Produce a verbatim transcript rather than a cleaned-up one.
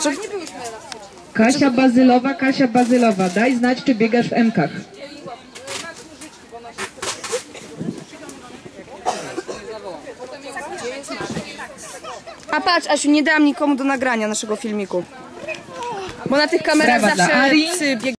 Czy... Kasia Bazylowa, Kasia Bazylowa, daj znać, czy biegasz w M-kach. A patrz, Asiu, nie dałam nikomu do nagrania naszego filmiku. Bo na tych kamerach Brawa dla zawsze Ari. psy bieg